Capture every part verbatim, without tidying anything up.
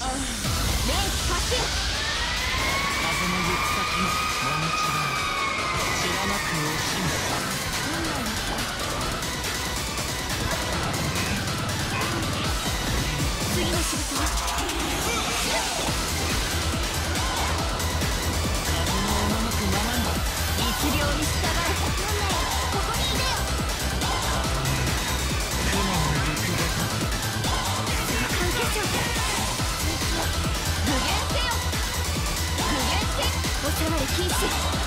発進。風の行く先ももみちが散らまく惜しむ。次の仕事は風の赴くままに一両に従う。ここにいでよ。雲の行くべた相関結晶。具現せよ。具現せ。おさわり禁止。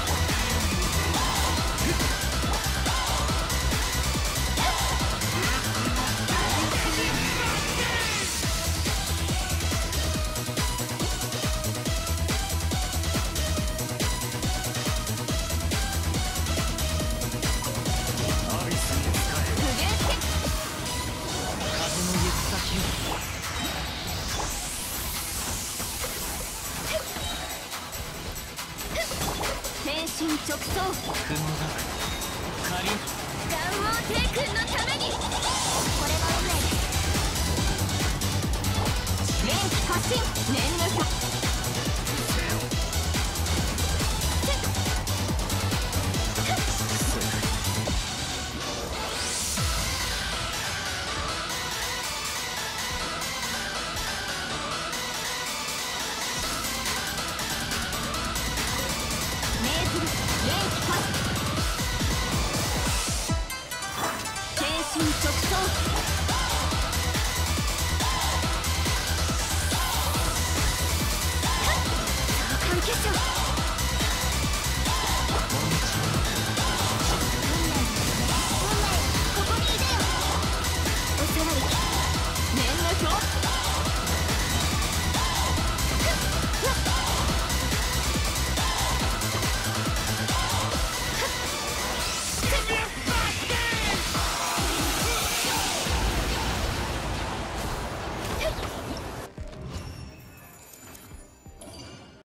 直送。雲が仮にガンモー帝君のために。これが運命です。連気発進。念の差。直送。相関結晶。